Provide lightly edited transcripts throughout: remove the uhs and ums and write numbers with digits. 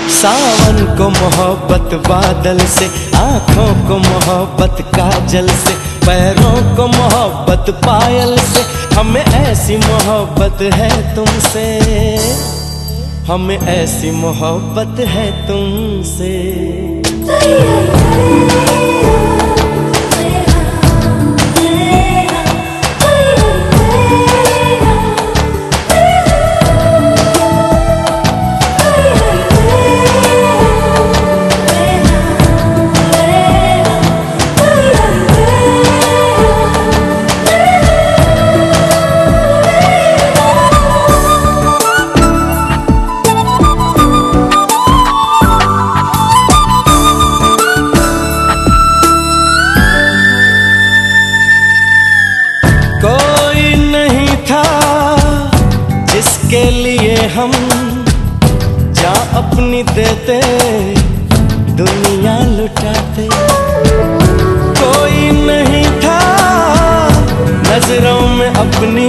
सावन को मोहब्बत बादल से, आँखों को मोहब्बत काजल से, पैरों को मोहब्बत पायल से, हमें ऐसी मोहब्बत है तुमसे, हमें ऐसी मोहब्बत है तुमसे। जिसके लिए हम जान अपनी देते, दुनिया लुटाते, कोई नहीं था नजरों में अपनी,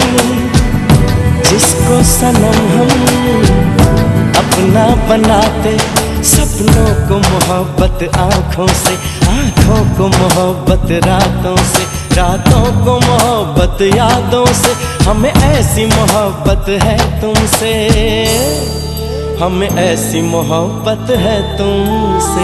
जिसको सनम हम अपना बनाते। सपनों को मोहब्बत आँखों से, आँखों को मोहब्बत रातों से, रातों को मोहब्बत यादों से, हमें ऐसी मोहब्बत है तुमसे, हमें ऐसी मोहब्बत है तुमसे।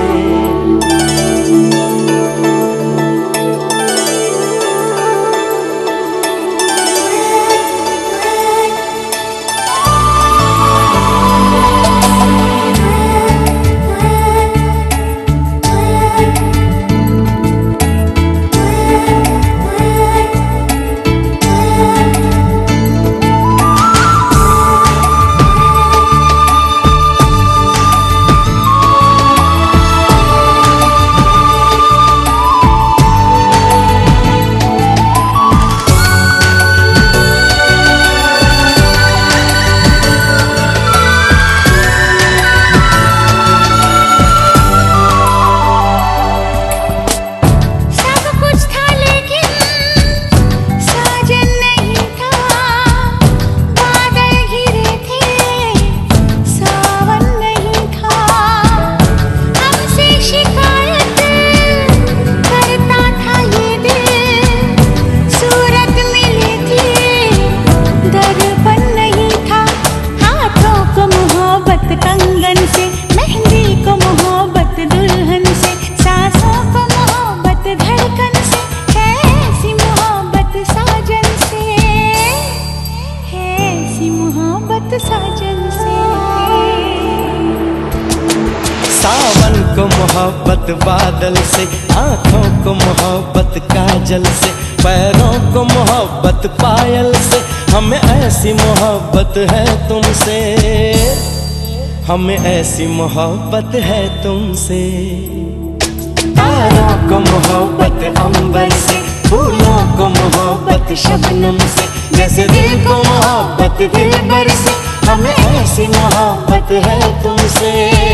सावन को मोहब्बत बादल से, आँखों को मोहब्बत काजल से, पैरों को मोहब्बत पायल से, हमें ऐसी मोहब्बत है तुमसे, हमें ऐसी मोहब्बत है तुमसे। तारों को मोहब्बत अंबर से, फूलों को मोहब्बत शबनम से, जैसे दिल को मोहब्बत दिलबर से, हमें ऐसी मोहब्बत है तुमसे,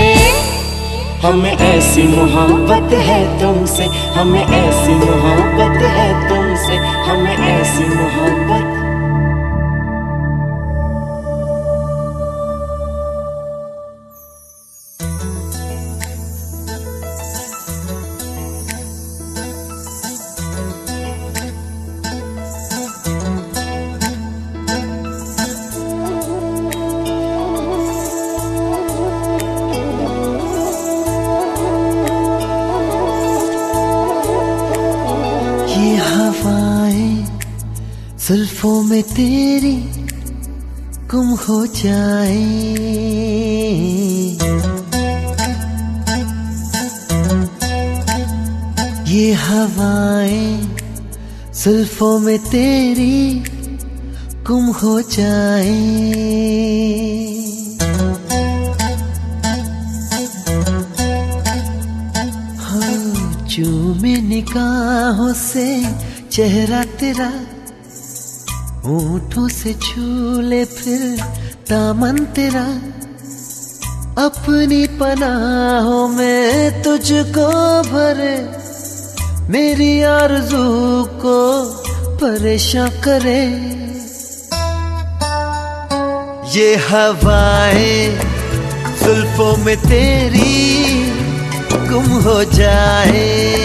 हमें ऐसी मोहब्बत है तुमसे, हमें ऐसी मोहब्बत है तुमसे, हमें ऐसी मोहब्बत। जुल्फों में तेरी गुम हो जाए, ये हवाएं जुल्फों में तेरी गुम हो जाए। हाँ, चूमे निगाहों से चेहरा तेरा, होठों से छू ले फिर दामन तेरा, अपनी पनाहों में तुझको भरे, मेरी आरज़ू को परेशान करे। ये हवाएं जुल्फों में तेरी गुम हो जाए।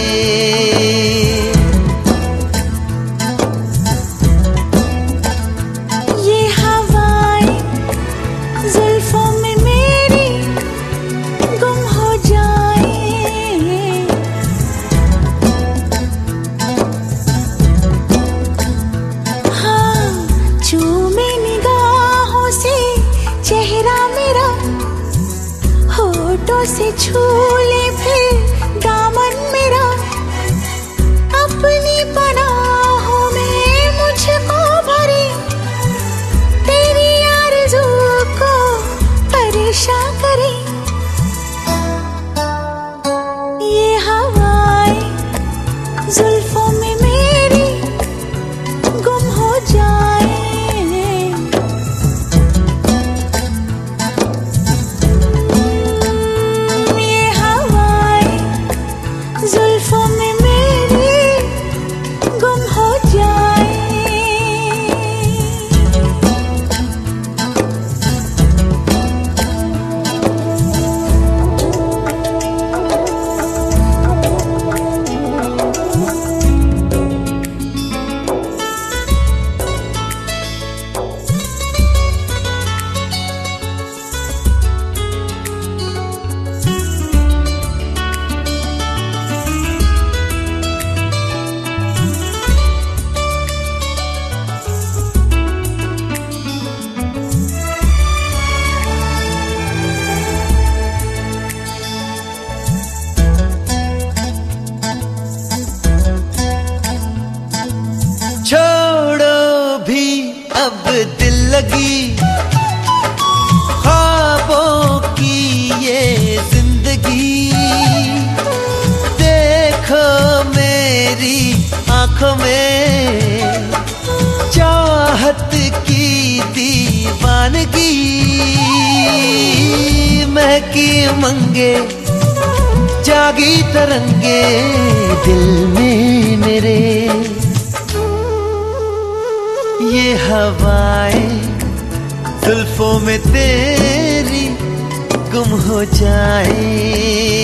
ये हवाएं जुल्फों में मेरी गुम हो जाए। हाँ, चूमे निगाहों से चेहरा मेरा, होठों से छू ले फिर दामन मेरा, अपनी पनाहों में मुझको भरे, तेरी आरज़ू को परेशान करे। ये हवाएं जुल्फों में मेरी गुम हो जाए। जुल्फों में मेरी गुम हो जाए। छोड़ो भी अब दिल लगी ख्वाबों की ये जिंदगी। देखो मेरी आंखों में चाहत की दीवानगी। महकी उमंगे जागी तरंगे दिल में मेरे। ये हवाएं जुल्फों में तेरी गुम हो जाए।